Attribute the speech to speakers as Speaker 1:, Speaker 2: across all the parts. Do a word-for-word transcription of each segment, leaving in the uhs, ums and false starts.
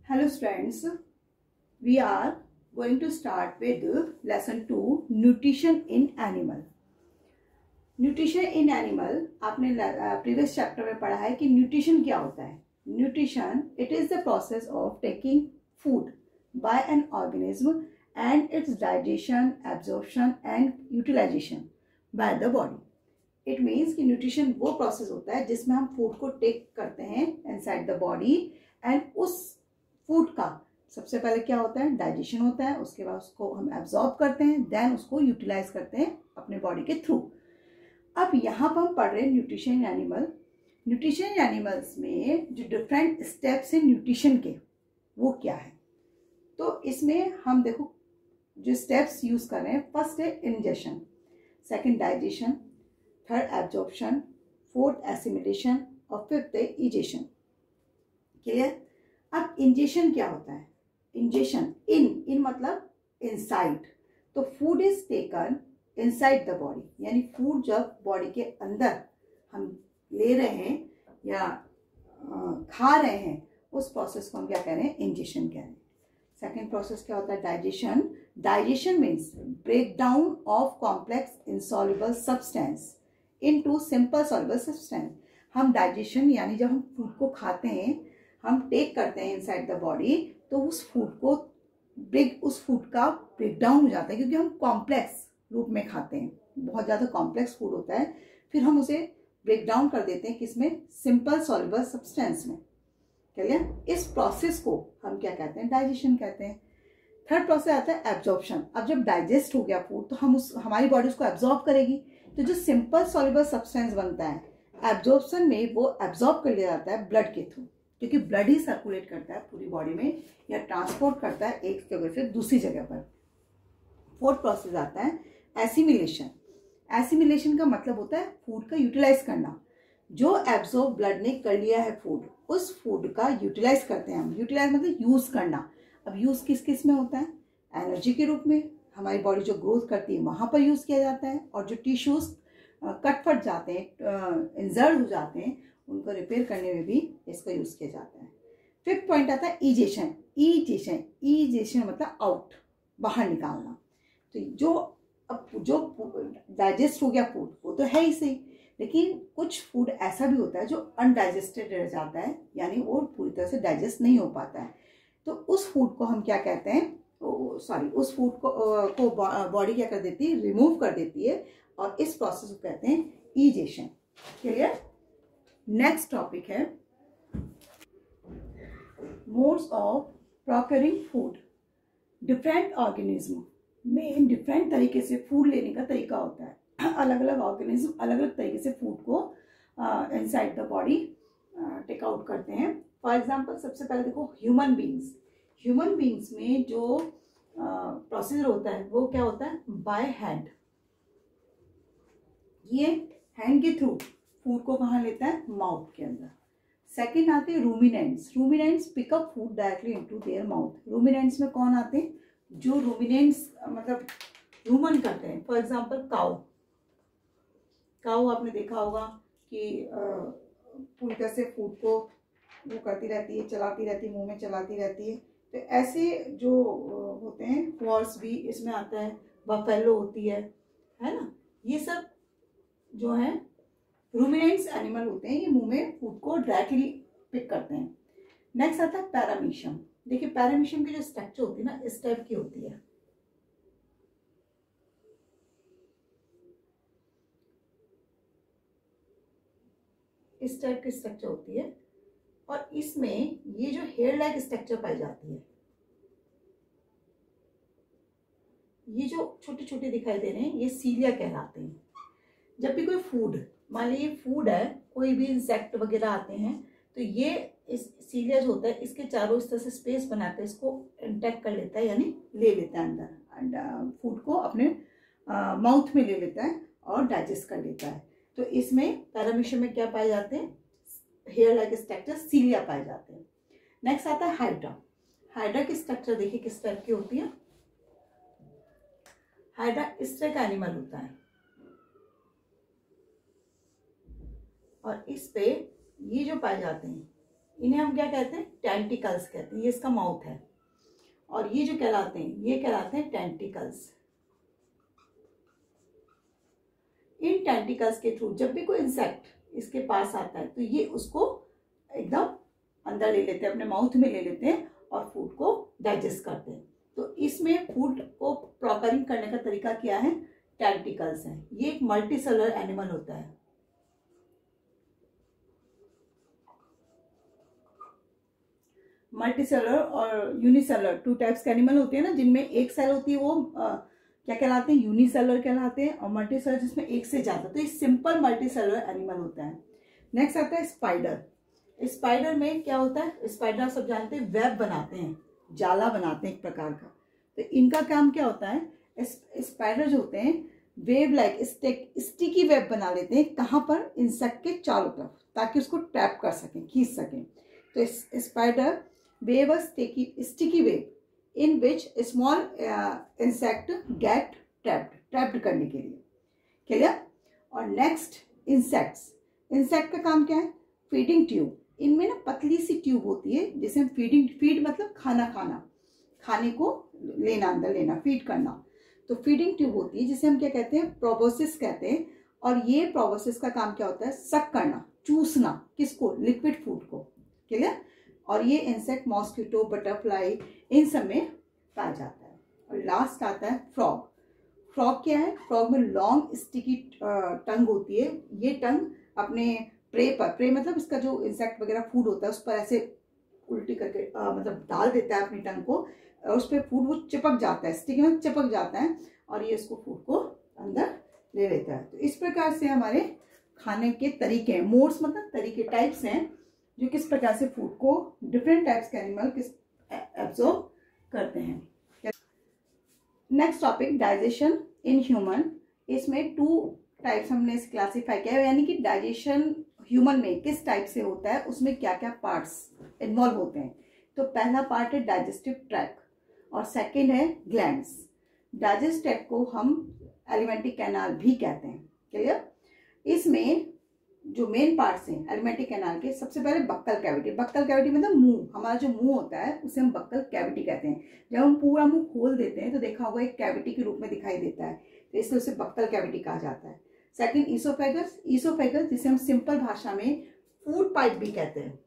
Speaker 1: Hello students, we are going to start with lesson two, nutrition in animal. Nutrition in animal आपने previous chapter में पढ़ा है कि nutrition क्या होता है. Nutrition it is the process of taking food by an organism and its digestion, absorption and utilisation by the body. It means कि nutrition वो प्रोसेस होता है जिसमें हम फूड को टेक करते हैं इनसाइड द बॉडी एंड उस फूड का सबसे पहले क्या होता है, डाइजेशन होता है, उसके बाद उसको हम एब्जॉर्ब करते हैं, देन उसको यूटिलाइज करते हैं अपने बॉडी के थ्रू. अब यहाँ पर हम पढ़ रहे हैं nutrition in animal. Nutrition in animals में जो डिफरेंट स्टेप्स हैं न्यूट्रिशन के वो क्या है, तो इसमें हम देखो जो स्टेप्स यूज कर रहे हैं. फर्स्ट है ingestion, second digestion, third absorption, fourth assimilation और फिफ्थ है इजेशन. क्लियर. अब इंजेशन क्या होता है. इंजेशन इन इन मतलब इनसाइड, तो food is taken inside the body, यानी फूड जब बॉडी के अंदर हम ले रहे हैं या आ, खा रहे हैं उस प्रोसेस को हम क्या कह रहे हैं, इंजेशन कह रहे हैं. सेकेंड प्रोसेस क्या होता है, digestion. Digestion means break down of complex insoluble substance into simple soluble substance. हम डाइजेशन यानी जब हम फूड को खाते हैं, हम टेक करते हैं इनसाइड द बॉडी, तो उस फूड को ब्रेक उस फूड का ब्रेक डाउन हो जाता है, क्योंकि हम कॉम्प्लेक्स रूप में खाते हैं, बहुत ज़्यादा कॉम्प्लेक्स फूड होता है, फिर हम उसे ब्रेक डाउन कर देते हैं किसमें, सिंपल सॉल्युबल सब्सटेंस में. क्लियर. इस प्रोसेस को हम क्या कहते हैं, डाइजेशन कहते हैं. थर्ड प्रोसेस आता है एब्जॉर्प्शन. अब जब डाइजेस्ट हो गया फूड तो हम उस हमारी बॉडी उसको एब्जॉर्ब करेगी, तो जो सिंपल सॉल्युबल सब्सटेंस बनता है एब्जॉर्प्शन में वो एब्जॉर्ब कर लिया जाता है ब्लड के थ्रू, क्योंकि ब्लड ही सर्कुलेट करता है पूरी बॉडी में या ट्रांसपोर्ट करता है एक जगह से दूसरी जगह पर. फोर्थ प्रोसेस आता है एसिमिलेशन. एसिमिलेशन का मतलब होता है फूड का यूटिलाइज करना. जो एब्जॉर्ब ब्लड ने कर लिया है फूड, उस फूड का यूटिलाइज करते हैं हम. यूटिलाइज मतलब यूज करना. अब यूज किस किस में होता है, एनर्जी के रूप में, हमारी बॉडी जो ग्रोथ करती है वहां पर यूज किया जाता है, और जो टिश्यूज कट फट जाते हैं, इंजर्ड हो जाते हैं, उनको रिपेयर करने में भी इसका यूज किया जाता है. फिफ्थ पॉइंट आता है इजेशन. इजेशन इजेशन मतलब आउट, बाहर निकालना. तो जो अब जो डाइजेस्ट हो गया फूड वो तो है ही सही, लेकिन कुछ फूड ऐसा भी होता है जो अनडाइजेस्टेड रह जाता है, यानी वो पूरी तरह से डाइजेस्ट नहीं हो पाता है. तो उस फूड को हम क्या कहते हैं, सॉरी उस फूड को को बॉडी क्या कर देती है, रिमूव कर देती है, और इस प्रोसेस को कहते हैं इजेशन. क्लियर. नेक्स्ट टॉपिक है modes of procuring food. Different organism में डिफरेंट तरीके से फूड लेने का तरीका होता है. अलग अलग ऑर्गेनिज्म अलग अलग तरीके से फूड को inside the body take out करते हैं. फॉर एग्जांपल सबसे पहले देखो ह्यूमन बींग्स. ह्यूमन बींग्स में जो प्रोसीजर uh, होता है वो क्या होता है, बाय हैंड. ये हैंड के थ्रू फूड को कहाँ लेता है, माउथ के अंदर. सेकेंड आते हैं ruminants. Ruminants pick up food directly into their mouth. Ruminants में कौन आते हैं, जो रूमिनेंट्स मतलब रूमन करते हैं. For example cow. काउ आपने देखा होगा कि पूरी तरह से फूड को वो करती रहती है, चलाती रहती है, मुंह में चलाती रहती है. तो ऐसे जो होते हैं, हॉर्स भी इसमें आता है, बफेलो होती है है ना. ये सब जो है रूमिनेंट्स एनिमल होते हैं, ये मुंह में फूड को डायरेक्टली पिक करते हैं. नेक्स्ट आता है पैरामीशियम. देखिए पैरामीशियम की जो स्ट्रक्चर होती है ना, इस टाइप की होती है. इस टाइप की स्ट्रक्चर होती है, और इसमें ये जो हेयर लाइक स्ट्रक्चर पाई जाती है, ये जो छोटे छोटे दिखाई दे रहे हैं, ये सीलिया कहलाते हैं. जब भी कोई फूड, मान लीजिए फूड है, कोई भी इंसेक्ट वगैरह आते हैं, तो ये इस सीलिया जो होता है इसके चारों इस तरह से स्पेस बनाते हैं, इसको इंटैक्ट कर लेता है, यानी ले लेता है अंदर, फूड को अपने माउथ में ले लेता है और डाइजेस्ट कर लेता है. तो इसमें पैरामीशियम में क्या पाए जाते हैं, हेयर लाइक स्ट्रक्चर, सीलिया पाए जाते हैं. नेक्स्ट आता है हाइड्रा. हाइड्रा की स्ट्रक्चर देखिए किस टाइप की होती है. हाइड्रा इस तरह का एनिमल होता है, और इस पे ये जो पाए जाते हैं इन्हें हम क्या कहते हैं, टेंटिकल्स कहते हैं। ये इसका माउथ है, और ये जो कहलाते हैं ये कहलाते हैं टेंटिकल्स। इन टेंटिकल्स के थ्रू जब भी कोई इंसेक्ट इसके पास आता है तो ये उसको एकदम अंदर ले लेते हैं, अपने माउथ में ले लेते हैं और फूड को डाइजेस्ट करते हैं। तो इसमें फूड को प्रॉपरिंग करने का तरीका क्या है, टेंटिकल्स है। ये एक मल्टी सेलुलर एनिमल होता है। मल्टी सेलुलर और यूनिसेलुलर टू टाइप्स के एनिमल होते हैं ना, जिनमें एक सेल होती है वो आ, क्या कहलाते हैं, यूनिसेलुलर कहलाते हैं, और मल्टी सेलुलर जिसमें एक से ज्यादा, तो ये सिंपल मल्टी सेलुलर एनिमल होता है। नेक्स्ट आता है स्पाइडर। स्पाइडर में क्या होता है, स्पाइडर आप सब जानते हैं वेब बनाते हैं, जाला बनाते हैं एक प्रकार का। तो इनका काम क्या होता है, स्पाइडर जो होते हैं वेब लाइक स्टिकी वेब बना लेते हैं, कहाँ पर, इंसेक्ट के चारों तरफ, ताकि उसको ट्रैप कर सकें, खींच सकें। तो spider weave a sticky web in which small insect get trapped, trapped करने के लिए, क्लियर। और नेक्स्ट इंसेक्ट्स। इंसेक्ट का काम क्या है, फीडिंग ट्यूब। इनमें ना पतली सी ट्यूब होती है, जिसे हम फीडिंग, फीड मतलब खाना खाना, खाने को लेना, अंदर लेना, फीड करना। तो फीडिंग ट्यूब होती है जिसे हम क्या कहते हैं, प्रोबोसिस कहते हैं। और ये प्रोबोसिस का काम क्या होता है, सक करना, चूसना, किसको, लिक्विड फूड को, क्लियर। और ये इंसेक्ट मॉस्किटो, बटरफ्लाई, इन सब में पाया जाता है। और लास्ट आता है फ्रॉग। फ्रॉग क्या है, फ्रॉग में लॉन्ग स्टिकी टंग होती है। ये टंग अपने प्रे पर, प्रे मतलब इसका जो इंसेक्ट वगैरह फूड होता है उस पर ऐसे उल्टी करके आ, मतलब डाल देता है अपनी टंग को, और उस पर फूड वो चिपक जाता है, स्टिकी में चिपक जाता है, और ये इसको फूड को अंदर ले लेता है। तो इस प्रकार से हमारे खाने के तरीके हैं, मोड्स मतलब तरीके, टाइप्स हैं, जो किस प्रकार से फूड को डिफरेंट टाइप्स के एनिमल किस एब्जॉर्ब करते हैं। Next topic, digestion in human. इसमें टू टाइप्स हमने क्लासीफाई किया है, यानी कि डाइजेशन ह्यूमन में किस टाइप से होता है, उसमें क्या क्या पार्ट्स इन्वॉल्व होते हैं। तो पहला पार्ट है डाइजेस्टिव ट्रैक्ट, और सेकंड है ग्लैंड्स। डाइजेस्टिव ट्रैक्ट को हम एलिमेंट्री कैनाल भी कहते हैं, क्लियर। इसमें जो मेन पार्ट्स हैं एलिमेंट्री कैनाल के, सबसे पहले बक्कल कैविटी। बक्कल कैविटी मतलब मुंह, हमारा जो मुंह होता है उसे हम बक्कल कैविटी कहते हैं। जब हम पूरा मुंह खोल देते हैं तो देखा होगा एक कैविटी के रूप में दिखाई देता है, तो इसलिए उसे बक्कल कैविटी कहा जाता है। Second oesophagus. ईसोफेगस जिसे हम सिंपल भाषा में फूड पाइप भी कहते हैं,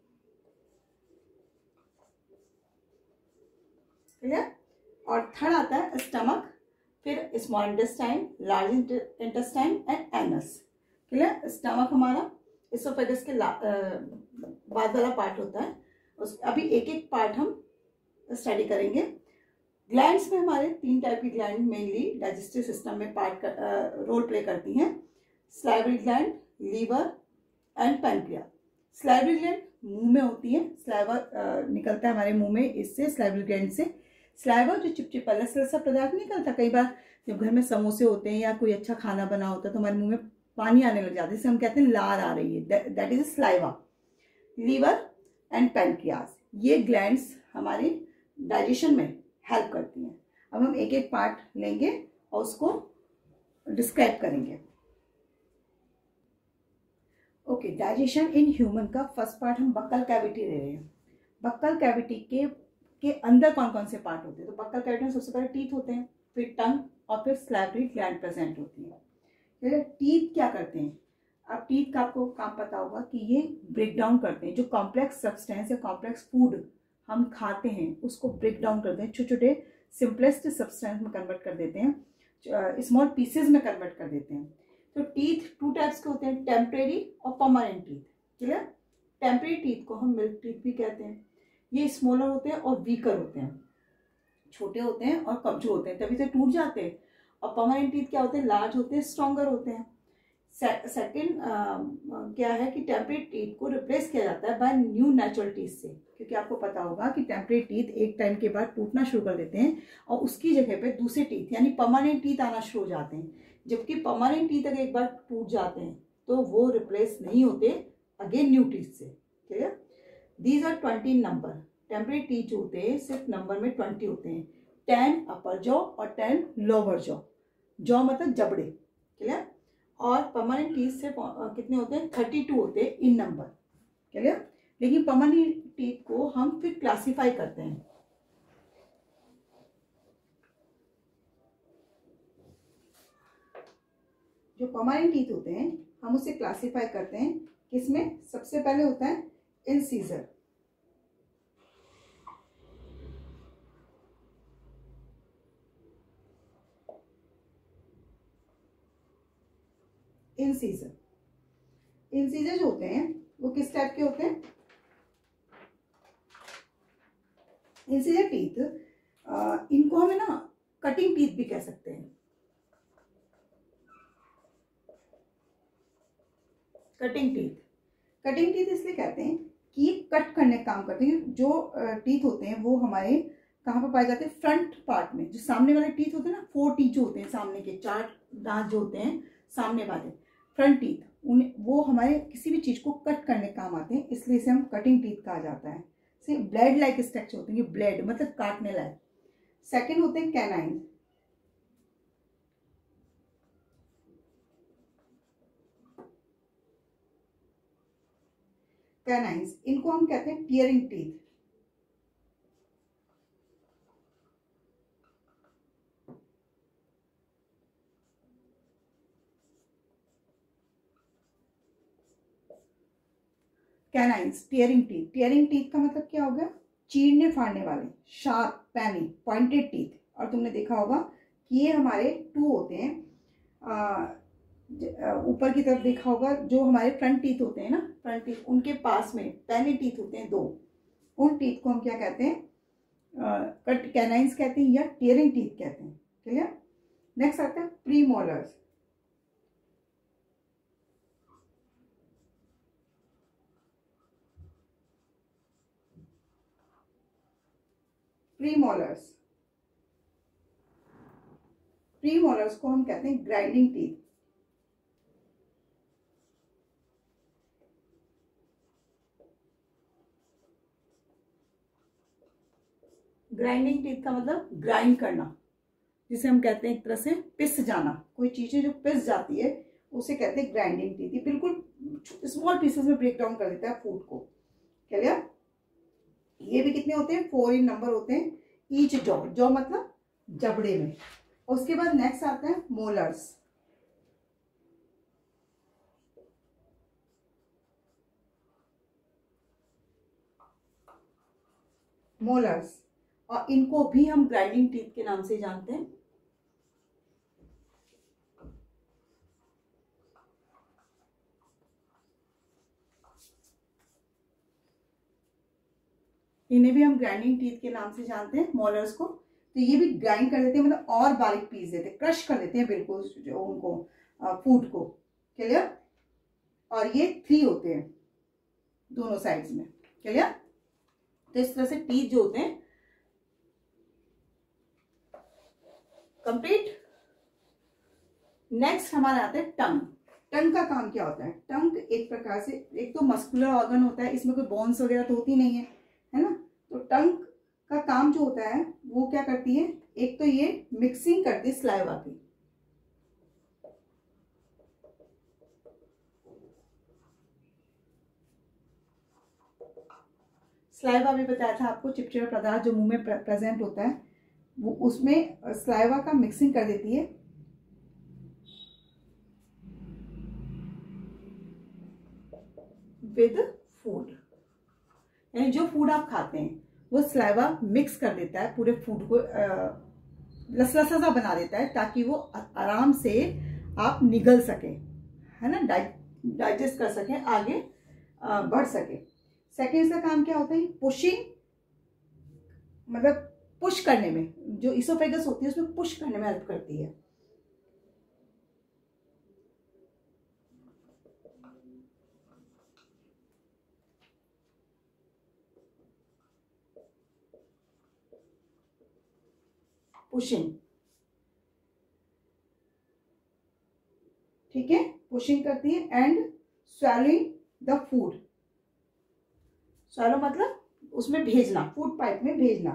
Speaker 1: क्लियर। और थर्ड आता है स्टमक, फिर small intestine, large intestine and anus, clear. Stomach हमारा इसोफेगस के बाद वाला पार्ट होता है। उस अभी एक एक पार्ट हम स्टडी करेंगे। ग्लैंड्स में हमारे तीन टाइप की ग्लैंड मेनली डाइजेस्टिव सिस्टम में पार्ट कर, रोल प्ले करती हैं, salivary gland, liver and pancreas. Salivary gland मुंह में होती है, स्लाइवर निकलता है हमारे मुंह में, इससे स्लाइवरी ग्लैंड से। स्लाइवर जो चिपचिपा लसलसा पदार्थ निकलता, कई बार जब घर में समोसे होते हैं या कोई अच्छा खाना बना होता है तो हमारे मुंह में पानी आने लग जाता है, जिसे हम कहते हैं लार आ रही है, that is saliva. Liver and pancreas, ये ग्लैंड्स हमारे डाइजेशन में हेल्प करती हैं। अब हम एक एक पार्ट लेंगे और उसको डिस्क्राइब करेंगे। ओके, डाइजेशन इन ह्यूमन का फर्स्ट पार्ट हम बक्कल कैविटी ले रहे हैं। बक्कल कैविटी के के अंदर कौन कौन से पार्ट होते हैं, तो बक्कल कैविटी में सबसे पहले टीथ होते हैं, फिर टंग और फिर स्लाइवरी ग्लैंड प्रेजेंट होती है। टीथ क्या करते हैं, अब टीथ का आपको काम पता होगा कि ये ब्रेक डाउन करते हैं, जो कॉम्प्लेक्स सब्सटेंस या कॉम्प्लेक्स फूड हम खाते हैं उसको ब्रेक डाउन करते हैं, छोटे छोटे सिंपलेस्ट सब्सटेंस में कन्वर्ट कर देते हैं, स्मॉल पीसेस में कन्वर्ट कर देते हैं। तो टीथ टू टाइप्स के होते हैं, टेम्परेरी और permanent teeth, clear. Temporary teeth को हम मिल्क टीथ भी कहते हैं। ये स्मॉलर होते हैं और वीकर होते हैं, छोटे होते हैं और कमजोर होते हैं, तभी से टूट जाते हैं। और परमानेंट टीथ क्या होते हैं, लार्ज होते हैं, स्ट्रॉन्गर होते हैं। सेकंड क्या है कि टेम्परेरी टीथ को रिप्लेस किया जाता है बाय न्यू नेचुरल टीथ से, क्योंकि आपको पता होगा कि टेम्परेरी टीथ एक टाइम के बाद टूटना शुरू कर देते हैं और उसकी जगह पे दूसरे टीथ यानी परमानेंट टीथ आना शुरू हो जाते हैं। जबकि परमानेंट टीथ अगर एक बार टूट जाते हैं तो वो रिप्लेस नहीं होते अगेन न्यू टीथ से, clear. These are twenty number. Temporary teeth जो होते हैं सिर्फ नंबर में ट्वेंटी होते हैं, टेन अपर जॉ और टेन लोअर जॉ, जॉ मतलब जबड़े, क्लियर। और परमानेंट टीथ से कितने होते हैं, थर्टी टू होते हैं इन नंबर, क्लियर। लेकिन परमानेंट टीथ को हम फिर क्लासिफाई करते हैं। जो परमानेंट टीथ होते हैं हम उसे क्लासिफाई करते हैं किसमें? सबसे पहले होता है इंसीजर। इंसीजर इंसीजर जो होते हैं वो किस टाइप के होते हैं? इंसीजर टीथ, इनको हमें ना कटिंग टीथ भी कह सकते हैं। कटिंग टीथ कटिंग टीथ इसलिए कहते हैं कि ये कट करने का काम करते हैं। जो टीथ होते हैं वो हमारे कहाँ पर पाए जाते हैं? फ्रंट पार्ट में। जो सामने वाले टीथ होते हैं ना, फोर टीथ जो होते हैं सामने के, चार दांत जो होते हैं सामने वाले फ्रंट टीथ, उन वो हमारे किसी भी चीज को कट करने का काम आते हैं, इसलिए इसे हम कटिंग टीथ कहा जाता है। से ब्लेड लाइक स्ट्रक्चर होते हैं, ब्लेड मतलब काटने लायक। सेकेंड होते हैं कैनाइन। कैनाइन्स, इनको हम कहते हैं tearing teeth. Canines, tearing teeth. Tearing teeth का मतलब क्या हो गया? चीरने फाड़ने वाले, शार्प, पैनी, पॉइंटेड टीथ। और तुमने देखा होगा कि ये हमारे टू होते हैं, ऊपर की तरफ देखा होगा, जो हमारे फ्रंट टीथ होते हैं ना, फ्रंट टीथ, उनके पास में पैनी टीथ होते हैं दो। उन टीथ को हम क्या कहते हैं? कट कैनाइन्स कहते हैं या टियरिंग टीथ कहते हैं। क्लियर? नेक्स्ट आता है प्रीमोलर्स। प्रीमोलर्स प्रीमोलर्स को हम कहते हैं ग्राइंडिंग टीथ। ग्राइंडिंग टीथ का मतलब ग्राइंड करना, जिसे हम कहते हैं एक तरह से पिस जाना। कोई चीजें जो पिस जाती है उसे कहते हैं ग्राइंडिंग टीथ। ये बिल्कुल स्मॉल पीसेस में ब्रेक डाउन कर देता है फूड को। क्लियर? ये भी कितने होते हैं? फोर इन नंबर होते हैं ईच जॉ। जॉ मतलब जबड़े में। उसके बाद नेक्स्ट आता है मोलर्स। मोलर्स, और इनको भी हम ग्राइंडिंग टीथ के नाम से जानते हैं। इन्हें भी हम ग्राइंडिंग टीथ के नाम से जानते हैं, मोलर्स को। तो ये भी ग्राइंड कर देते हैं, मतलब और बारीक पीस देते हैं, क्रश कर देते हैं बिल्कुल जो उनको फूड को। क्लियर? और ये थ्री होते हैं दोनों साइड्स में। क्लियर? तो इस तरह से टीथ जो होते हैं कंप्लीट। नेक्स्ट हमारा आता है टंग। टंग का काम क्या होता है? टंग एक प्रकार से, एक तो मस्कुलर ऑर्गन होता है, इसमें कोई बोन्स वगैरह तो होती नहीं है, है ना। तो टंग का काम जो होता है वो क्या करती है? एक तो ये मिक्सिंग करती है स्लाइवा की। स्लाइवा भी बताया था आपको, चिपचिपा पदार्थ जो मुंह में प्रेजेंट होता है, वो उसमें स्लाइवा का मिक्सिंग कर देती है। विद फूड, यानी जो फूड आप खाते हैं वो स्लाइवा मिक्स कर देता है पूरे फूड को, लसलसा सा बना देता है, ताकि वो आराम से आप निगल सके, है ना, डाइजेस्ट कर सके, आगे बढ़ सके। सेकेंड इसका काम क्या होता है? पुशिंग, मतलब पुश करने में, जो इसोफेगस होती है उसमें पुश करने में हेल्प करती है। पुशिंग, ठीक है, पुशिंग करती है। And swallowing the food, swallow मतलब उसमें भेजना, फूड पाइप में भेजना।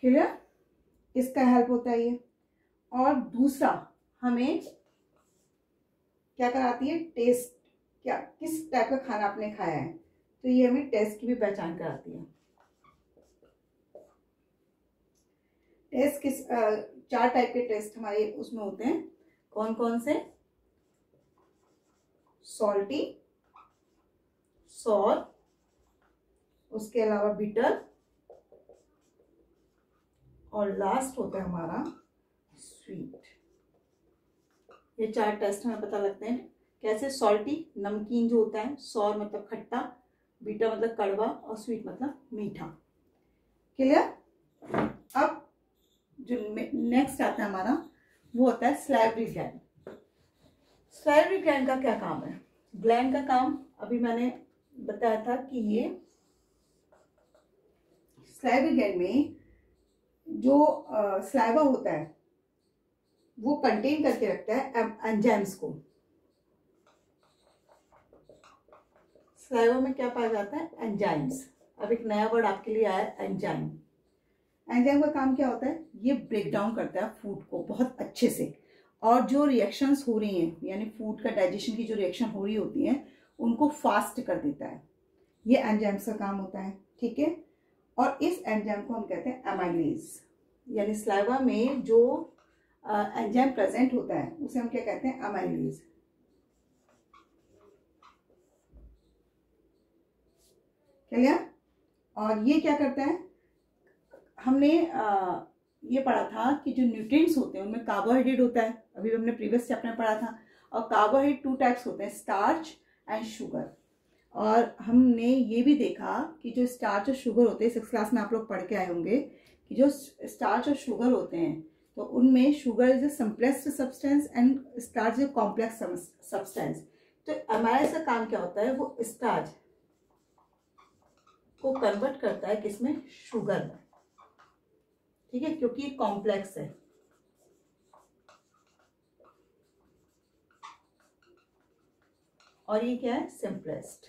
Speaker 1: क्लियर, इसका हेल्प होता है ये। और दूसरा हमें क्या कराती है, टेस्ट, क्या किस टाइप का खाना आपने खाया है, तो ये हमें टेस्ट की भी पहचान कराती है। टेस्ट किस आ, चार टाइप के टेस्ट हमारे उसमें होते हैं, कौन कौन से, सॉल्टी, सॉर, उसके अलावा बिटर, और लास्ट होता है हमारा स्वीट। ये चार टेस्ट हमें पता लगते हैं कैसे, सॉल्टी नमकीन जो होता है, सॉर मतलब खट्टा, बिटर मतलब कड़वा, और स्वीट मतलब मीठा। क्लियर। अब जो नेक्स्ट आता है हमारा वो होता है सलाइवरी ग्लैंड। सलाइवरी ग्लैंड का क्या काम है, ग्लैंड का काम अभी मैंने बताया था कि ये सलाइवरी ग्लैंड में जो सलाइवा होता है वो कंटेन करके रखता है एंजाइम्स को। सलाइवा में क्या पाया जाता है, एंजाइम्स। अब एक नया वर्ड आपके लिए आया, एंजाइम। एंजाइम का काम क्या होता है, ये ब्रेक डाउन करता है फूड को बहुत अच्छे से, और जो रिएक्शंस हो रही हैं यानी फूड का डाइजेशन की जो रिएक्शन हो रही होती हैं उनको फास्ट कर देता है। ये एंजाइम्स का काम होता है, ठीक है। और इस एंजाइम को हम कहते हैं एमाइलेज, यानी सलाइवा में जो एंजाइम प्रेजेंट होता है उसे हम क्या कहते हैं, एमाइलेज। क्लियर। और ये क्या करता है, हमने आ, ये पढ़ा था कि जो न्यूट्रिएंट्स होते हैं उनमें कार्बोहाइड्रेट होता है, अभी हमने प्रीवियस चैप्टर में पढ़ा था। और कार्बोहाइड्रेट टू टाइप्स होते हैं, स्टार्च एंड शुगर। और हमने ये भी देखा कि जो स्टार्च और शुगर होते हैं, सिक्स क्लास में आप लोग पढ़ के आए होंगे कि जो स्टार्च और शुगर होते हैं तो उनमें sugar is a simplest substance and starch is a complex substance. तो एमाइलेज का काम क्या होता है, वो स्टार्च को कन्वर्ट करता है किसमें, शुगर में, ठीक है, क्योंकि ये कॉम्प्लेक्स है। और ये क्या है, सिंपलेस्ट।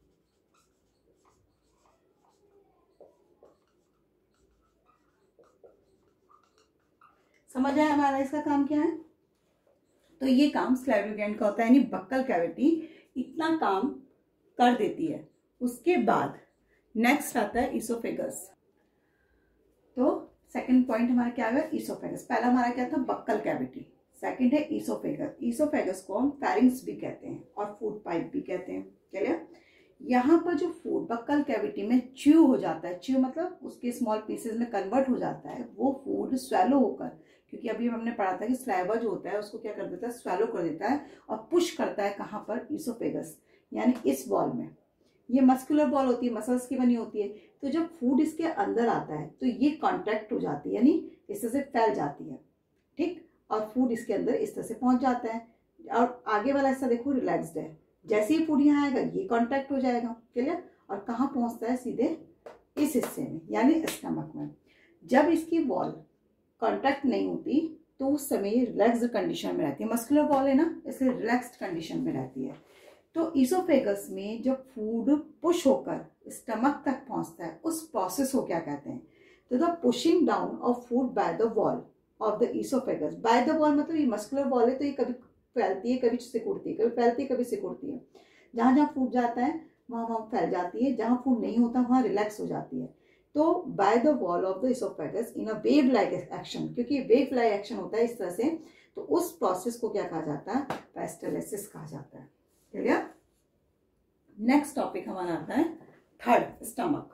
Speaker 1: समझ आया हमारा इसका काम क्या है। तो ये काम सलाइवरी ग्लैंड का होता है, यानी बक्कल कैविटी इतना काम कर देती है। उसके बाद नेक्स्ट आता है इसोफेगस। तो सेकंड पॉइंट हमारा क्या है, इसोफेगस। पहला हमारा क्या था, बक्कल कैविटी। सेकंड है इसोफेगस। इसोफेगस को हम फेरिंक्स भी कहते हैं और फूड पाइप भी कहते हैं। क्लियर। यहाँ पर जो फूड बक्कल कैविटी में च्यू हो जाता है, च्यू मतलब उसके स्मॉल पीसेस में कन्वर्ट हो जाता है, वो फूड स्वेलो होकर, क्योंकि अभी हमने पढ़ा था कि सलाइवा जो होता है उसको क्या कर देता है, स्वेलो कर देता है और पुश करता है कहाँ पर, इसोफेगस, यानी इस बॉल में। ये मस्कुलर बॉल होती है, मसल्स की बनी होती है। तो जब फूड इसके अंदर आता है तो ये कॉन्ट्रैक्ट हो जाती है, यानी इस तरह से फैल जाती है, ठीक। और फूड इसके अंदर इस तरह से पहुंच जाता है। और आगे वाला हिस्सा देखो रिलैक्स्ड है, जैसे ही फूड यहाँ आएगा ये कॉन्ट्रैक्ट हो जाएगा। क्लियर। और कहाँ पहुंचता है, सीधे इस हिस्से में यानी स्टमक में। जब इसकी वॉल कॉन्ट्रैक्ट नहीं होती तो उस समय ये रिलैक्स्ड कंडीशन में रहती है। मस्कुलर वॉल है ना, इसलिए रिलैक्स्ड कंडीशन में रहती है। तो इसोफेगस में जब फूड पुश होकर स्टमक तक पहुंचता है उस प्रोसेस को क्या कहते हैं, तो the pushing down of food by the wall of the oesophagus. By the wall मतलब ये मस्कुलर वॉल है, तो ये कभी फैलती है, कभी सिकुड़ती है, कभी फैलती है, कभी सिकुड़ती है। जहां जहां फूड जाता है वहां वहां फैल जाती है, जहां फूड नहीं होता वहां रिलैक्स हो जाती है। तो by the wall of the oesophagus in a wave like action, क्योंकि वेव लाइक एक्शन होता है इस तरह से, तो उस प्रोसेस को क्या कहा जाता है, पेरिस्टालसिस कहा जाता है। क्लियर। नेक्स्ट टॉपिक हमारा आता है थर्ड, स्टमक।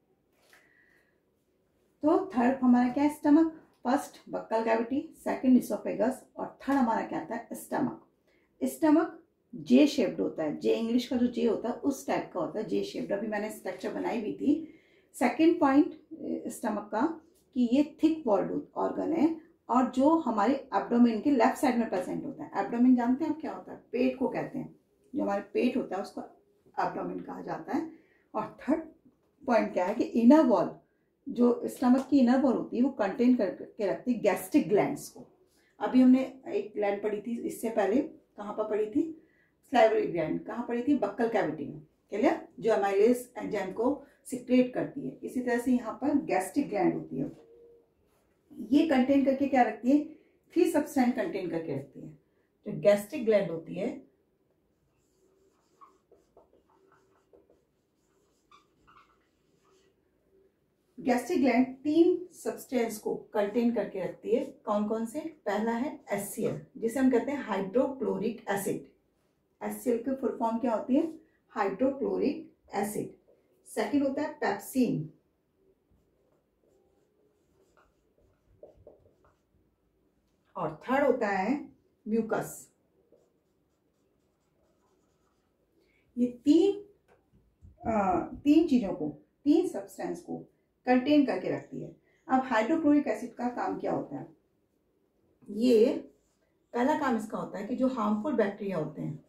Speaker 1: तो थर्ड हमारा क्या है, stomach. First buccal cavity, second oesophagus, और थर्ड हमारा क्या आता है, स्टमक। स्टमक जे शेप्ड होता है, जे इंग्लिश का जो जे होता है उस टाइप का होता है, जे शेप्ड। अभी मैंने स्ट्रक्चर बनाई भी थी। सेकंड पॉइंट स्टमक का कि ये थिक वॉल्ड ऑर्गन है और जो हमारे एब्डोमेन के लेफ्ट साइड में प्रेजेंट होता है। एब्डोमेन जानते हैं आप क्या होता है, पेट को कहते हैं। जो हमारे पेट होता है उसको एब्डोमेन कहा जाता है। और थर्ड पॉइंट क्या है कि इनर वॉल, जो स्टमक की इनर वॉल होती है वो कंटेन करके रखती है गैस्ट्रिक ग्लैंड्स को। अभी हमने एक ग्लैंड पढ़ी थी इससे पहले, कहाँ पर पढ़ी थी, सलाइवरी ग्लैंड। कहाँ पढ़ी थी, बक्कल कैविटी में। क्लियर। जो एमाइलेज एंजाइम को सिक्रेट करती है। इसी तरह से यहाँ पर गैस्ट्रिक ग्लैंड होती है। ये कंटेन करके क्या रखती है, थ्री सब्सटेंस कंटेन करके रखती है। जो गैस्ट्रिक ग्लैंड होती है, गैस्ट्रिक ग्लैंड तीन सब्सटेंस को कंटेन करके रखती है। कौन कौन से? पहला है एच सी एल, जिसे हम कहते हैं hydrochloric acid. H C L की फुल फॉर्म क्या होती है? Hydrochloric acid. सेकंड होता है पेप्सिन, और थर्ड होता है म्यूकस। ये तीन आ, तीन चीजों को, तीन सब्सटेंस को कंटेन करके रखती है। अब हाइड्रोक्लोरिक एसिड का काम क्या होता है? ये पहला काम इसका होता है कि जो हार्मफुल बैक्टीरिया होते हैं,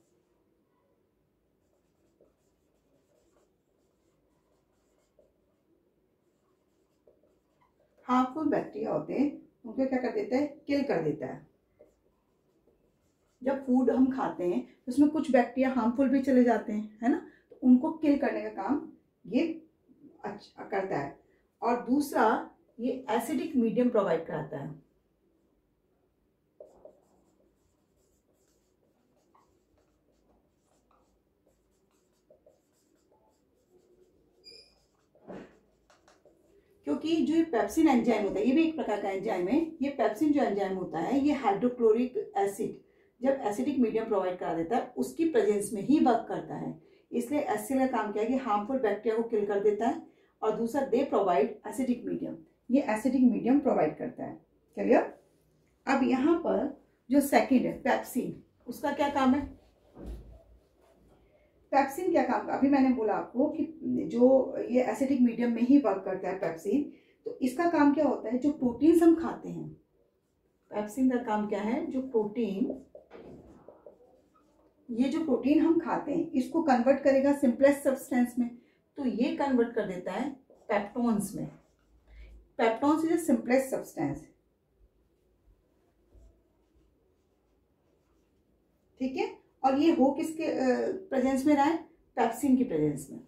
Speaker 1: हार्मफुल बैक्टीरिया होते हैं उनको क्या कर देता है? किल कर देता है। जब फूड हम खाते हैं तो उसमें कुछ बैक्टीरिया हार्मफुल भी चले जाते हैं, है ना, तो उनको किल करने का काम ये अच्छा करता है। और दूसरा, ये एसिडिक मीडियम प्रोवाइड कराता है। क्योंकि जो ये पेप्सिन एंजाइम होता है, ये भी एक प्रकार का एंजाइम है। ये पेप्सिन जो एंजाइम होता है, ये हाइड्रोक्लोरिक एसिड जब एसिडिक मीडियम प्रोवाइड करा देता है, उसकी प्रेजेंस में ही वर्क करता है। इसलिए एचसीएल का काम क्या है कि हार्मफुल बैक्टीरिया को किल कर देता है, और दूसरा दे प्रोवाइड एसिडिक मीडियम, ये एसिडिक मीडियम प्रोवाइड करता है। क्लियर? अब यहाँ पर जो सेकंड है पेप्सिन, उसका क्या काम है? पेप्सिन क्या काम? अभी मैंने बोला आपको कि जो ये एसिडिक मीडियम में ही वर्क करता है पेप्सिन, तो इसका काम क्या होता है? जो प्रोटीन्स हम खाते हैं, पेप्सिन का काम क्या है? जो प्रोटीन, ये जो प्रोटीन हम खाते हैं इसको कन्वर्ट करेगा सिंपलेस्ट सब्सटेंस में, तो ये कन्वर्ट कर देता है पेप्टोन्स में। Peptones is a simplest substance, ठीक है। और ये हो किसके प्रेजेंस में रहा है? पेप्सिन की प्रेजेंस में।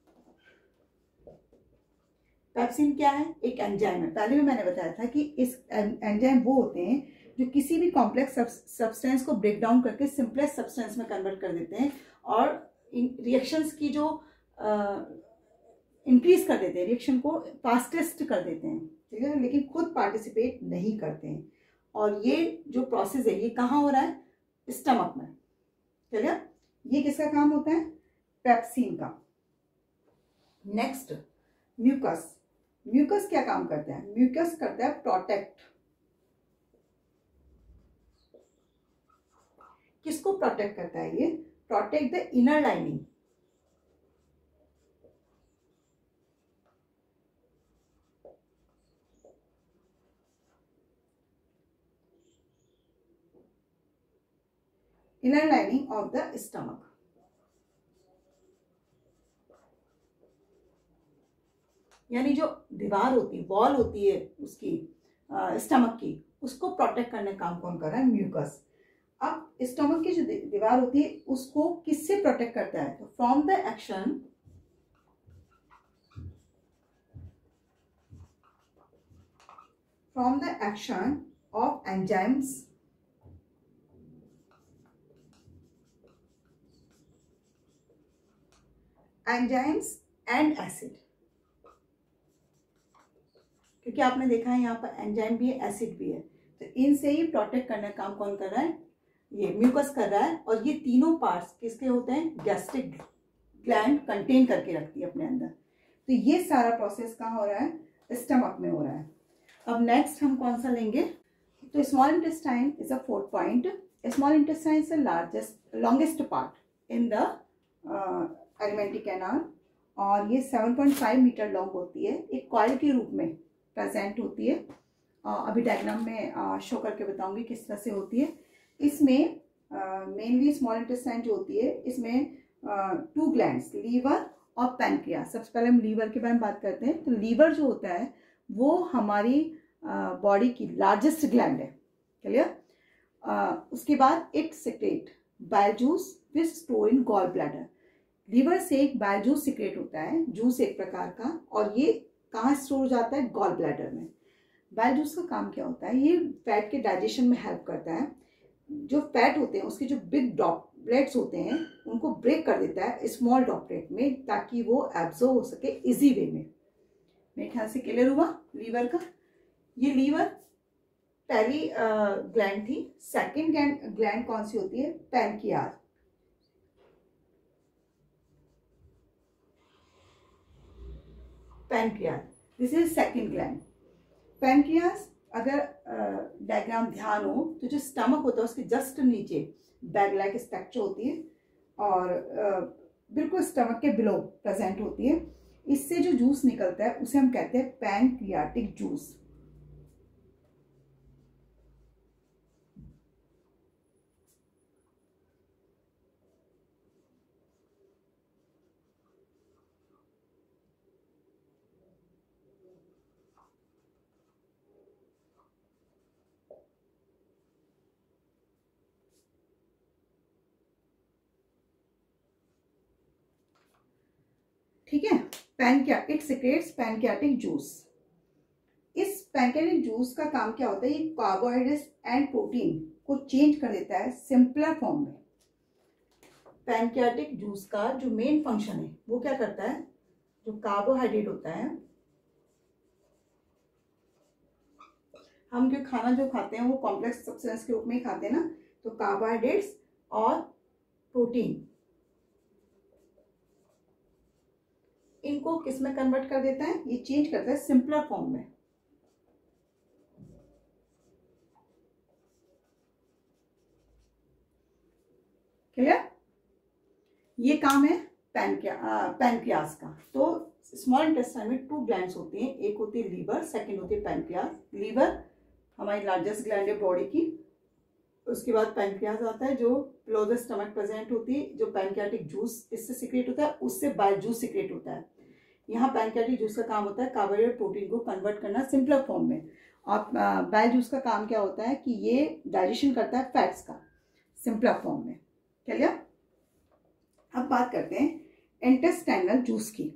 Speaker 1: पेप्सिन क्या है? एक एंजाइम है। पहले भी मैंने बताया था कि इस एंजाइम वो होते हैं जो किसी भी कॉम्प्लेक्स सब्सटेंस को ब्रेक डाउन करके सिंपलेस्ट सब्सटेंस में कन्वर्ट कर देते हैं, और रिएक्शंस की जो इंक्रीज कर देते हैं, रिएक्शन को फास्टेस्ट कर देते हैं, ठीक है, लेकिन खुद पार्टिसिपेट नहीं करते हैं। और ये जो प्रोसेस है ये कहाँ हो रहा है? स्टमक में। चलिए, ये किसका काम होता है? पेप्सिन का। Next, mucus. म्यूकस क्या काम करता है? म्यूकस करता है प्रोटेक्ट। किसको प्रोटेक्ट करता है? ये protect the inner lining, inner lining of the stomach. यानी जो दीवार होती है, वॉल होती है उसकी स्टमक की, उसको प्रोटेक्ट करने का काम कौन कर रहा है? म्यूकस। अब स्टमक की जो दीवार होती है उसको किससे प्रोटेक्ट करता है? तो from the action from the action of enzymes enzymes and acid. क्योंकि आपने देखा है यहाँ पर एंजाइम भी है, एसिड भी है, तो इनसे ही प्रोटेक्ट करने का काम कौन कर रहा है? ये म्यूकस कर रहा है। और ये तीनों पार्ट्स किसके होते हैं? गैस्ट्रिक ग्लैंड कंटेन करके रखती है अपने अंदर। तो ये सारा प्रोसेस कहाँ हो रहा है? स्टमक में हो रहा है। अब नेक्स्ट हम कौन सा लेंगे? तो small intestine is a fourth point. Small intestine is the largest longest part in the alimentary canal, और ये seven point five metre long होती है, एक कॉइल के रूप में प्रेजेंट होती है। uh, अभी डायग्राम में शो uh, करके बताऊंगी किस तरह से होती है। इसमें मेनली स्मॉल इंटेस्टाइन जो होती है, इसमें टू ग्लैंड्स, लीवर और पैनक्रियास। सबसे पहले हम लीवर के बारे में बात करते हैं। तो लीवर जो होता है वो हमारी बॉडी uh, की लार्जेस्ट ग्लैंड है। क्लियर? uh, उसके बाद it secrete bile juice which store in gall bladder. Liver से एक बाइल जूस सिक्रेट होता है, जूस एक प्रकार का, और ये कहाँ स्टोर हो जाता है? गॉल ब्लैडर में। बाइल जूस का काम क्या होता है, ये फैट के डाइजेशन में हेल्प करता है। जो फैट होते हैं उसके जो बिग ड्रॉपलेट्स होते हैं उनको ब्रेक कर देता है स्मॉल ड्रॉपलेट में, ताकि वो एब्जॉर्ब हो सके इजी वे में। मेरे ख्याल से क्लियर हुआ लीवर का। ये लीवर पहली ग्लैंड थी। सेकंड ग्लैंड कौन सी होती है, pancreas. Pancreas this is second gland. Pancreas अगर डायग्राम uh, ध्यान हो तो जो स्टमक होता है उसके जस्ट नीचे बैग लाइक स्ट्रक्चर होती है और uh, बिल्कुल स्टमक के बिलो प्रेजेंट होती है। इससे जो जूस निकलता है उसे हम कहते हैं पैनक्रियाटिक जूस। ठीक है, pancreas it secretes pancreatic juice. इस पैनक्रियाटिक जूस का काम क्या होता है, ये कार्बोहाइड्रेट्स एंड प्रोटीन को चेंज कर देता है सिंपलर फॉर्म में। पैनक्रियाटिक जूस का जो मेन फंक्शन है वो क्या करता है, जो कार्बोहाइड्रेट होता है, हम जो खाना जो खाते हैं वो कॉम्प्लेक्स सब्सटेंस के रूप में ही खाते हैं ना, तो कार्बोहाइड्रेट्स और प्रोटीन इनको किस में कन्वर्ट कर देता है, ये चेंज करता है सिंपलर फॉर्म में। क्लियर? ये काम है पैनक्रिया पैनक्रियाज का। तो स्मॉल इंटेस्टाइन में टू ग्लैंड्स होती हैं, एक होती है लीवर, सेकंड होती है पैनक्रियाज। लीवर हमारी लार्जेस्ट ग्लैंड है बॉडी की, उसके बाद पैनक्रियाज आता है जो बिलो द स्टमक प्रेजेंट होती है, जो पैनक्रियाटिक जूस इससे सिक्रेट होता है, उससे बाइल जूस सिक्रेट होता है। यहाँ पैनक्रियाटिक जूस का काम होता है कार्बोहाइड्रेट प्रोटीन को कन्वर्ट करना सिंपलर फॉर्म में, और बाइल जूस का काम क्या होता है कि ये डाइजेशन करता है फैट्स का सिंपलर फॉर्म में। क्लियर? अब बात करते हैं इंटेस्टाइनल जूस की।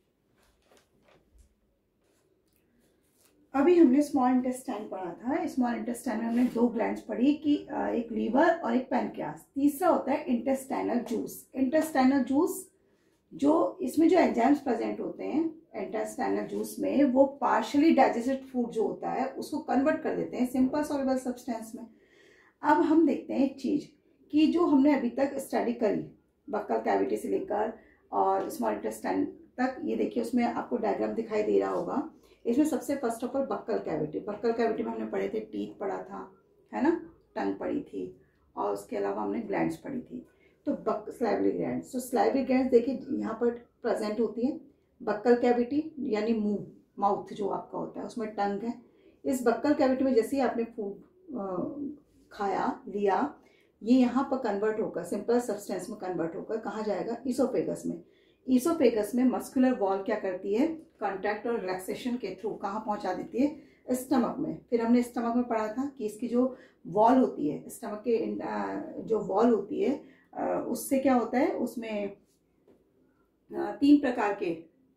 Speaker 1: अभी हमने स्मॉल इंटेस्टाइन पढ़ा था। स्मॉल इंटेस्टाइन में हमने दो ग्लैंड्स पढ़ी कि एक लीवर और एक पैनक्रियाज। तीसरा होता है इंटेस्टाइनल जूस। इंटेस्टाइनल जूस जो इसमें जो एंजाइम्स प्रेजेंट होते हैं इंटेस्टाइनल जूस में, वो पार्शियली डाइजेस्टेड फूड जो होता है उसको कन्वर्ट कर देते हैं सिंपल सॉल्युबल सब्सटेंस में। अब हम देखते हैं एक चीज कि जो हमने अभी तक स्टडी करी बक्कल कैविटी से लेकर और स्मॉल इंटेस्टाइन तक, ये देखिए उसमें आपको डायग्राम दिखाई दे रहा होगा। इसमें सबसे first of all buccal cavity. Buccal cavity में हमने पढ़े थे, टीथ पढ़ा था, है ना, टंग पढ़ी थी, और उसके अलावा हमने ग्लैंड्स पढ़ी थी। तो बक स्लाइवरी ग्लैंड्स, तो स्लाइवरी ग्लैंड्स देखिए यहाँ पर प्रेजेंट होती है। बक्कल कैविटी यानी मुंह, माउथ जो आपका होता है, उसमें टंग है। इस बक्कल कैविटी में जैसे ही आपने फूड खाया लिया, ये यहाँ पर कन्वर्ट होकर सिंपल सब्सटेंस में कन्वर्ट होकर कहाँ जाएगा, ईसोफेगस में। ईसोफेगस में मस्कुलर वॉल क्या करती है, कॉन्ट्रैक्ट और रिलैक्सेशन के थ्रू कहाँ पहुँचा देती है, स्टमक में। फिर हमने स्टमक में पढ़ा था कि इसकी जो वॉल होती है, स्टमक के जो वॉल होती है, उससे क्या होता है, उसमें तीन प्रकार के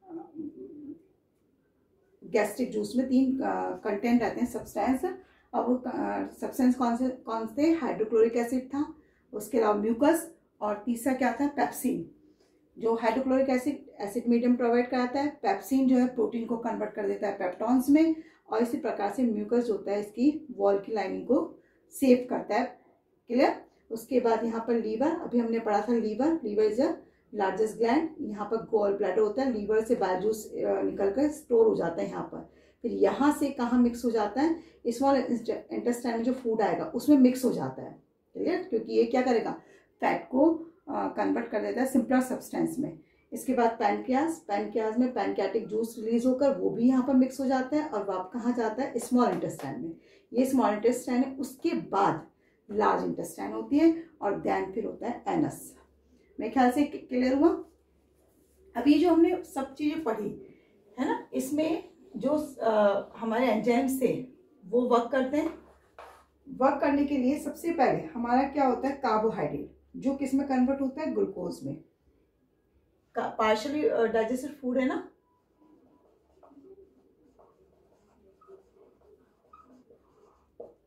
Speaker 1: गैस्ट्रिक जूस में तीन कंटेंट रहते हैं सब्सटेंस, और वो सब्सटेंस कौन से कौन से हाइड्रोक्लोरिक एसिड था, उसके अलावा म्यूकस, और तीसरा क्या था, पेप्सिन। जो hydrochloric acid acid medium provide कराता है, पेप्सिन जो है प्रोटीन को कन्वर्ट कर देता है पेप्टॉन्स में, और इसी प्रकार से म्यूकस जो होता है इसकी वॉल की लाइनिंग को सेव करता है। क्लियर? उसके बाद यहाँ पर लीवर, अभी हमने पढ़ा था liver. Liver is a largest gland. यहाँ पर गॉल ब्लैडर होता है, लीवर से बाइल जूस निकल कर स्टोर हो जाता है यहाँ पर। फिर यहाँ से कहाँ मिक्स हो जाता है, स्मॉल इंटेस्टाइन में जो फूड आएगा उसमें मिक्स हो जाता है। क्लियर? क्योंकि ये क्या करेगा, फैट को कन्वर्ट कर देता है सिंपलर सब्सटेंस में। इसके बाद पैनक्रियाज, पैनक्रियाज में पैनक्रियाटिक जूस रिलीज होकर वो भी यहाँ पर मिक्स हो जाता है, और वाप कहाँ जाता है, स्मॉल इंटेस्टाइन में। ये स्मॉल इंटेस्टाइन है। उसके बाद लार्ज इंटेस्टाइन होती है, और देन फिर होता है एनस। मेरे ख्याल से क्लियर हुआ। अब ये जो हमने सब चीजें पढ़ी है ना, इसमें जो आ, हमारे एंजाइम्स थे वो वर्क करते हैं। वर्क करने के लिए सबसे पहले हमारा क्या होता है, कार्बोहाइड्रेट, जो किस में कन्वर्ट होता है, ग्लूकोज में। पार्शियली डाइजेस्टेड फूड है ना,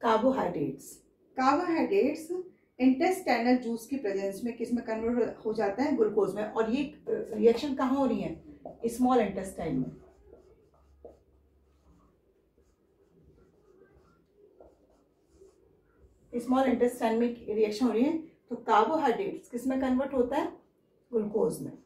Speaker 1: कार्बोहाइड्रेट्स। कार्बोहाइड्रेट्स इंटेस्टाइनल जूस की प्रेजेंस में किस में कन्वर्ट हो जाता है? ग्लूकोज में। और ये रिएक्शन कहाँ हो रही है? स्मॉल इंटेस्टाइन में। स्मॉल इंटेस्टाइन में रिएक्शन हो रही है, तो कार्बोहाइड्रेट्स किस में कन्वर्ट होता है? ग्लूकोज में।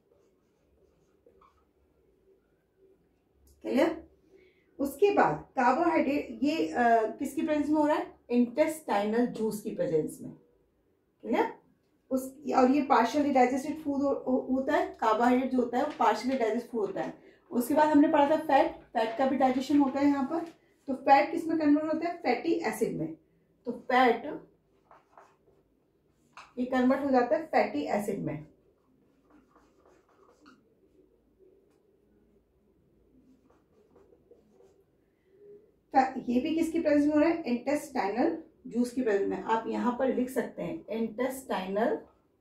Speaker 1: क्लियर? उसके बाद कार्बोहाइड्रेट ये आ, किसकी प्रेजेंस में हो रहा है? इंटेस्टाइनल जूस की प्रेजेंस में। क्लियर? उस और ये पार्शियली डाइजेस्टेड फूड हो, हो, होता है। कार्बोहाइड्रेट जो होता है वो पार्शियली डाइजेस्टेड फूड होता है। उसके बाद हमने पढ़ा था फैट, फैट का भी डाइजेशन होता है यहाँ पर। तो फैट किस में कन्वर्ट होता है? फैटी एसिड में। तो फैट ये कन्वर्ट हो जाता है फैटी एसिड में। ये भी किसकी प्रेजेंस में हो रहा है? इंटेस्टाइनल जूस की प्रेजेंस में। आप यहां पर लिख सकते हैं इंटेस्टाइनल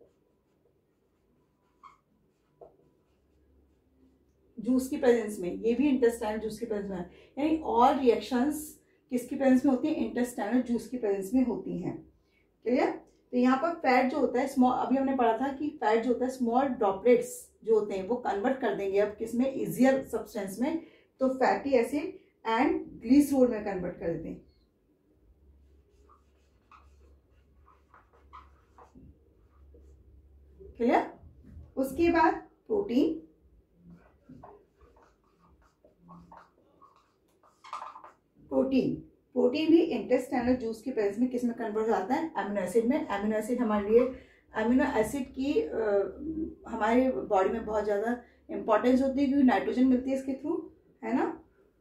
Speaker 1: जूस की प्रेजेंस में। ये भी इंटेस्टाइनल जूस की प्रेजेंस में है। यानी ऑल रिएक्शंस किसकी प्रेजेंस में होती है? इंटेस्टाइनल जूस की प्रेजेंस में होती हैं। क्लियर? तो यहाँ पर फैट जो होता है स्मॉल, अभी हमने पढ़ा था कि फैट जो होता है स्मॉल ड्रॉपलेट्स जो होते हैं वो कन्वर्ट कर देंगे अब किसमें? इजियर सब्सटेंस में। तो फैटी एसिड एंड ग्लिसरॉल में कन्वर्ट कर देते हैं। क्लियर? उसके बाद प्रोटीन, प्रोटीन प्रोटीन भी इंटेस्टाइनल जूस की प्रेजेंस में किस में कन्वर्ट हो जाता है? अमीनो एसिड में। अमीनो एसिड हमारे लिए, अमीनो एसिड की आ, हमारे बॉडी में बहुत ज़्यादा इंपॉर्टेंस होती है क्योंकि नाइट्रोजन मिलती है इसके थ्रू, है ना?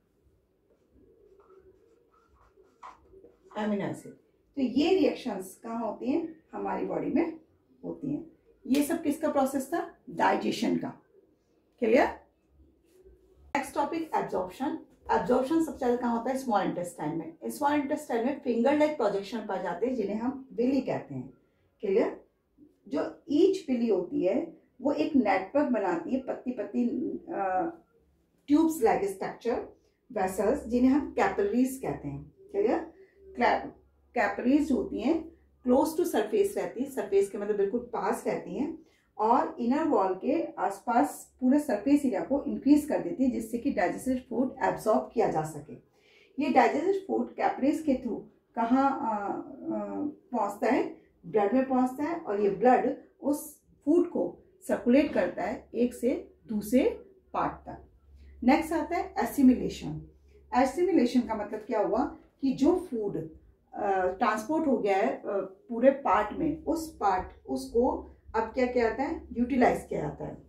Speaker 1: Amino acid. तो ये रिएक्शंस कहाँ होती हैं? हमारी बॉडी में होती हैं। ये सब किसका प्रोसेस था? डाइजेशन का। Clear? Next topic absorption. Absorption सबसे ज्यादा कहाँ होता है? स्मॉल इंटेस्टाइन में। स्मॉल इंटेस्टाइन में फिंगर लाइक प्रोजेक्शन पाए जाते हैं जिन्हें हम विली कहते हैं। क्लियर? जो ईच विली होती है वो एक नेटवर्क बनाती है, पत्ती पत्ती ट्यूब्स लाइक स्ट्रक्चर वेसल्स जिन्हें हम कैपिलरीज कहते हैं। क्लियर? कैपिलरीज होती हैं क्लोज टू सरफेस रहती है, सरफेस के मतलब बिल्कुल पास रहती हैं और इनर वॉल के आसपास पूरे सरफेस एरिया को इंक्रीज कर देती है जिससे कि डाइजेस्टेड फूड एब्जॉर्ब किया जा सके। ये डाइजेस्टेड फूड कैपिलरीज के थ्रू कहाँ पहुंचता है? ब्लड में पहुंचता है और ये ब्लड उस फूड को सर्कुलेट करता है एक से दूसरे पार्ट तक। नेक्स्ट आता है एसिमिलेशन। एसिमिलेशन का मतलब क्या हुआ कि जो फूड ट्रांसपोर्ट हो गया है uh, पूरे पार्ट में, उस पार्ट उसको अब क्या किया जाता है? यूटिलाइज किया जाता है।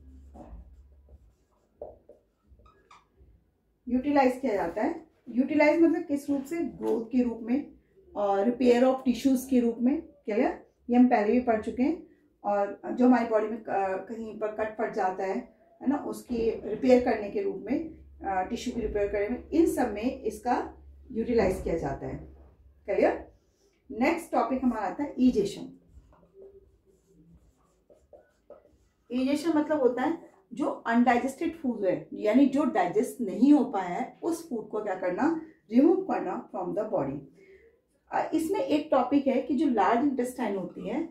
Speaker 1: यूटिलाइज किया जाता है यूटिलाइज मतलब किस रूप से? ग्रोथ के रूप में और रिपेयर ऑफ टिश्यूज के रूप में। क्लियर? ये हम पहले भी पढ़ चुके हैं। और जो हमारी बॉडी में कहीं पर कट पड़ जाता है है ना, उसकी रिपेयर करने के रूप में, टिश्यू की रिपेयर करने में, इन सब में इसका यूटिलाइज किया जाता है। क्लियर? नेक्स्ट टॉपिक हमारा आता है ईजेशन। ईजेशन मतलब होता है जो अनडाइजेस्टेड फूड है यानी जो डाइजेस्ट नहीं हो पाया है उस फूड को क्या करना? रिमूव करना फ्रॉम द बॉडी। इसमें एक टॉपिक है कि जो लार्ज इंटेस्टाइन होती है,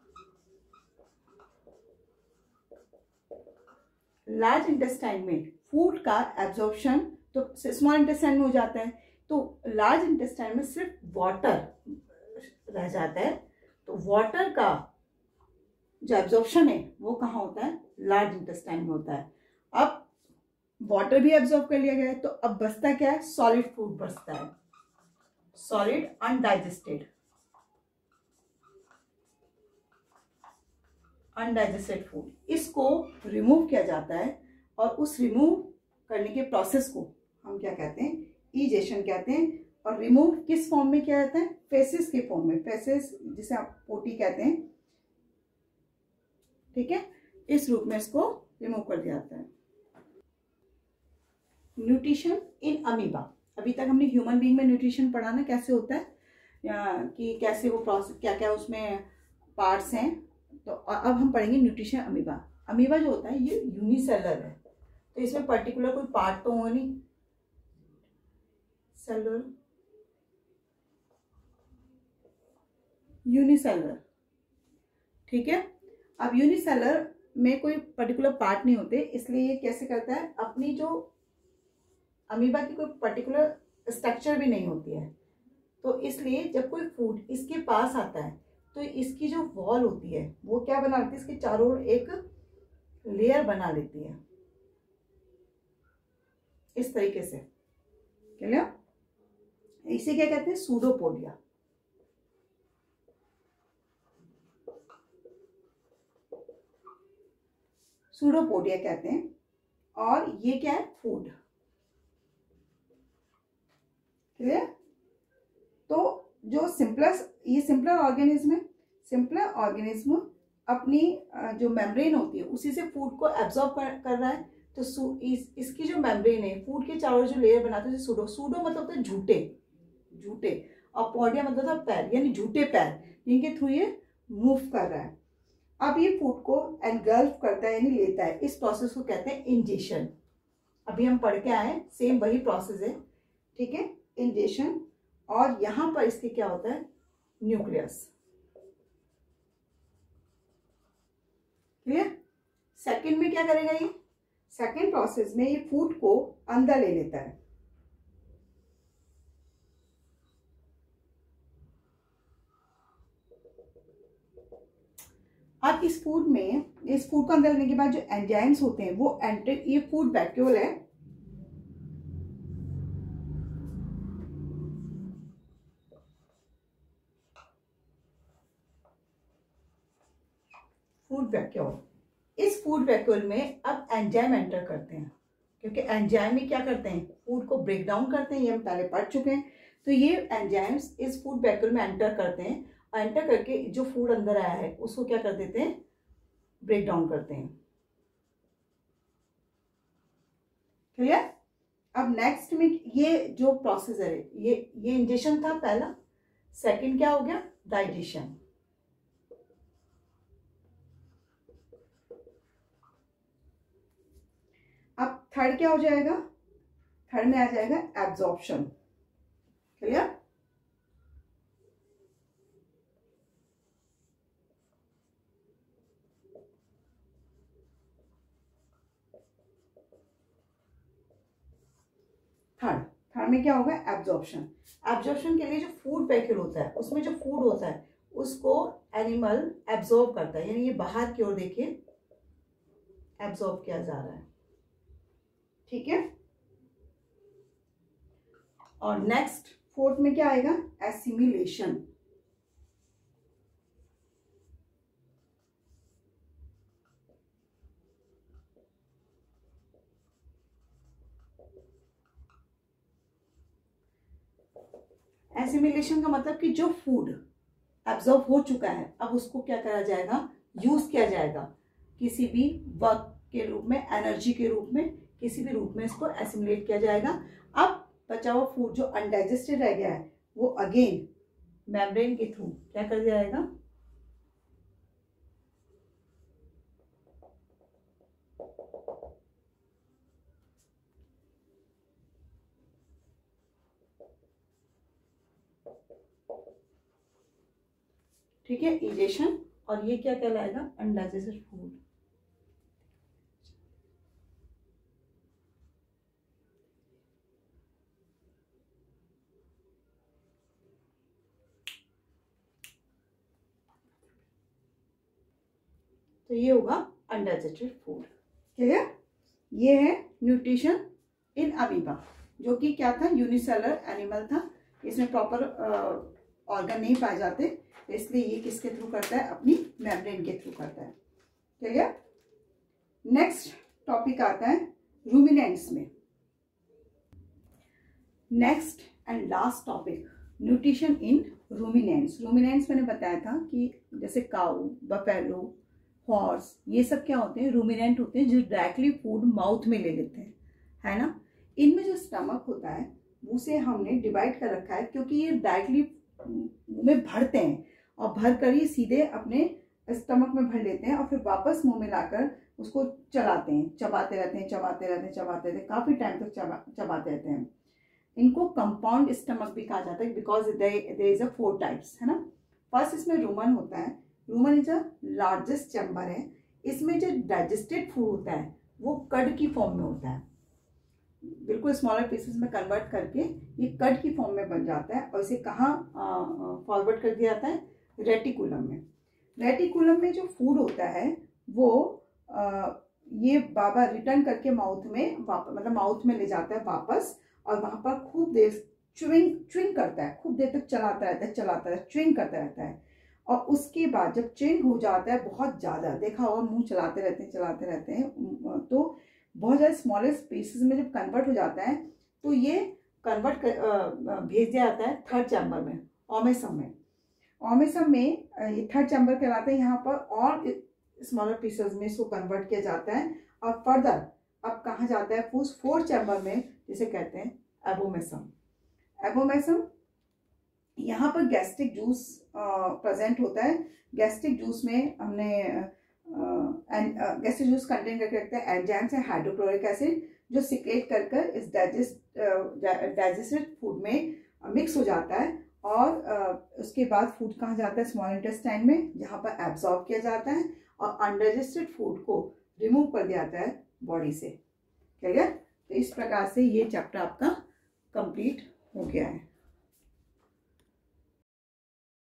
Speaker 1: लार्ज इंटेस्टाइन में फूड का एब्जॉर्प्शन तो स्मॉल इंटेस्टाइन में हो जाता है, तो लार्ज इंटेस्टाइन में सिर्फ वाटर रह जाता है। तो वाटर का जो एब्जॉर्प्शन है वो कहाँ होता है? लार्ज इंटेस्टाइन में होता है। अब वाटर भी एब्जॉर्ब कर लिया गया है तो अब बचता क्या है? सॉलिड फूड बचता है, सॉलिड अनडाइजेस्टेड अनडाइजेस्टेड फूड। इसको रिमूव किया जाता है और उस रिमूव करने के प्रोसेस को हम क्या कहते हैं? ईजेशन कहते हैं। और रिमूव किस फॉर्म में किया जाता है? फेसेस के फॉर्म में, फेसेस जिसे आप पोटी कहते हैं। ठीक है? इस रूप में इसको रिमूव कर दिया जाता है। Nutrition in amoeba. अभी तक हमने ह्यूमन बीइंग में न्यूट्रिशन पढ़ा ना, कैसे होता है या कि कैसे वो प्रोसेस, क्या क्या उसमें पार्ट्स हैं। तो अब हम पढ़ेंगे न्यूट्रिशन अमीबा। अमीबा जो होता है ये यूनिसेलर है, तो इसमें पर्टिकुलर कोई पार्ट तो होगा नहीं, सेलुलर यूनिसेलर, ठीक है। अब यूनिसेलर में कोई पर्टिकुलर पार्ट नहीं होते, इसलिए ये कैसे करता है, अपनी जो अमीबा की कोई पर्टिकुलर स्ट्रक्चर भी नहीं होती है, तो इसलिए जब कोई फूड इसके पास आता है तो इसकी जो वॉल होती है वो क्या बना लेती है, इसके चारों ओर एक लेयर बना लेती है इस तरीके से, क्लियर। इसे क्या कहते हैं, सूडोपोडिया। सूडोपोडिया कहते हैं। और ये क्या है, फूड, क्लियर। तो जो सिंपलर, ये सिंपलर ऑर्गेनिज्म है। सिंपलर ऑर्गेनिज्म अपनी जो मेम्ब्रेन होती है उसी से फूड को एब्जॉर्ब कर, कर रहा है। तो इस, इसकी जो मेम्ब्रेन है, फूड के चारों जो लेयर बनाते हैं, सूडो सूडो मतलब होता है झूठे, झूठे, और पोडिया मतलब था पैर, यानी झूठे पैर, जिनके थ्रू ये मूव कर रहा है। अब ये फूड को एनगल्फ करता है, यानी लेता है। इस प्रोसेस को कहते हैं इंजेशन। अभी हम पढ़ के आए, सेम वही प्रोसेस है, ठीक है, इंजेशन। और यहां पर इसके क्या होता है, न्यूक्लियस, क्लियर। सेकंड में क्या करेगा ये, सेकंड प्रोसेस में ये फूड को अंदर ले लेता है। अब इस फूड में, इस फूड को अंदर लेने के बाद जो एंजाइम्स होते हैं वो एंटर, ये फूड वैक्यूल है, फूड वैक्यूल। इस फूड वैक्यूल में अब एंजाइम एंटर करते हैं, क्योंकि एंजाइम ही क्या करते हैं, फूड को ब्रेक डाउन करते हैं, ये हम पहले पढ़ चुके हैं। तो ये एंजाइम्स इस फूड वैक्यूल में एंटर करते हैं, और एंटर करके जो फूड अंदर आया है उसको क्या कर देते हैं, ब्रेक डाउन करते हैं, क्लियर। अब नेक्स्ट में ये जो प्रोसेस है, ये ये इंजेशन था पहला। सेकंड क्या हो गया, डाइजेशन। अब थर्ड क्या हो जाएगा, थर्ड में आ जाएगा एब्जॉर्प्शन, क्लियर। थर्ड थर्ड में क्या होगा, एब्जॉर्प्शन। एब्जॉर्प्शन के लिए जो फूड वैक्यूल होता है उसमें जो फूड होता है उसको एनिमल एब्जॉर्ब करता है, यानी ये बाहर की ओर देखिए एब्जॉर्ब किया जा रहा है, ठीक है। और नेक्स्ट फोर्थ में क्या आएगा, एसिमिलेशन। एसिमिलेशन का मतलब कि जो फूड एब्जॉर्ब हो चुका है अब उसको क्या करा जाएगा, यूज किया जाएगा किसी भी वर्क के रूप में, एनर्जी के रूप में, किसी भी रूप में इसको एसिमिलेट किया जाएगा। अब बचा हुआ फूड जो अनडाइजेस्टेड रह गया है वो अगेन मेम्ब्रेन के थ्रू क्या कर दिया जाएगा, ठीक है, इजेशन। और ये क्या कहलाएगा, अनडाइजेस्टेड फूड। तो ये होगा अनडाइजेस्टेड फूड, क्लियर। ये है न्यूट्रिशन इन अमीबा, जो कि क्या था, यूनिसेलर एनिमल था, इसमें प्रॉपर ऑर्गन नहीं पाए जाते, इसलिए ये किसके थ्रू करता है, अपनी मेम्ब्रेन के थ्रू करता है, क्लियर। नेक्स्ट टॉपिक आता है रूमिनेंट्स में। Next and last topic, nutrition in ruminants. Ruminants मैंने बताया था कि जैसे काऊ, बफेलो, हॉर्स, ये सब क्या होते हैं, रूमिनेंट होते हैं, जो डायरेक्टली फूड माउथ में ले लेते हैं, है ना। इनमें जो स्टमक होता है उसे हमने डिवाइड कर रखा है, क्योंकि ये डायरेक्टली मुंह में भरते हैं और भर कर ही सीधे अपने स्टमक में भर लेते हैं और फिर वापस मुंह में लाकर उसको चलाते हैं, चबाते रहते हैं, चबाते रहते हैं, चबाते रहते हैं, काफी टाइम तक चबा चबाते रहते हैं। इनको कंपाउंड स्टमक भी कहा जाता है, because there is a four types, है ना। फर्स्ट इसमें रूमन होता है। Rumen is a largest chamber है। इसमें जो डाइजेस्टेड फूड होता है वो कड की फॉर्म में होता है, बिल्कुल स्मॉलर पीसेस में कन्वर्ट करके ये कड की फॉर्म में बन जाता है और इसे कहाँ फॉरवर्ड कर दिया जाता है, रेटिकुलम में। रेटिकुलम में जो फूड होता है वो आ, ये बाबा रिटर्न करके माउथ में वापस, मतलब माउथ में ले जाता है वापस, और वहां पर खूब देर च्विंग च्विंग करता है, खूब देर तक चलाता रहता है चलाता रहता है च्विंग करता रहता है। और उसके बाद जब च्विंग हो जाता है बहुत ज़्यादा, देखा होगा मुंह चलाते रहते हैं चलाते रहते हैं, तो बहुत ज़्यादा स्मॉलेस्ट स्पेसेस में जब कन्वर्ट हो जाता है तो ये कन्वर्ट भेज दिया जाता है थर्ड चैम्बर में, ओमेसम में। ओमेसम में ये थर्ड चैम्बर कहलाता है। यहाँ पर और स्मॉलर पीसेस में इसको कन्वर्ट किया जाता है और फर्दर अब कहाँ जाता है, फोर्थ चैम्बर में, जिसे कहते हैं एबोमेसम। एबोमेसम यहाँ पर गैस्ट्रिक जूस प्रेजेंट होता है। गैस्ट्रिक जूस में हमने गैस्ट्रिक जूस कंटेन करके रखते हैं एंजाइम्स है, हाइड्रोक्लोरिक एसिड, जो सिक्रेट कर कर इस डाइजेस्ट डाइजेस्टेड फूड में मिक्स हो जाता है और uh, उसके बाद फूड कहाँ जाता है, स्मॉल इंटेस्टाइन में, जहाँ पर एब्जॉर्ब किया जाता है और अनडाइजेस्टेड फूड को रिमूव कर दिया जाता है बॉडी से। क्लियर? तो इस प्रकार से ये चैप्टर आपका कंप्लीट हो गया है।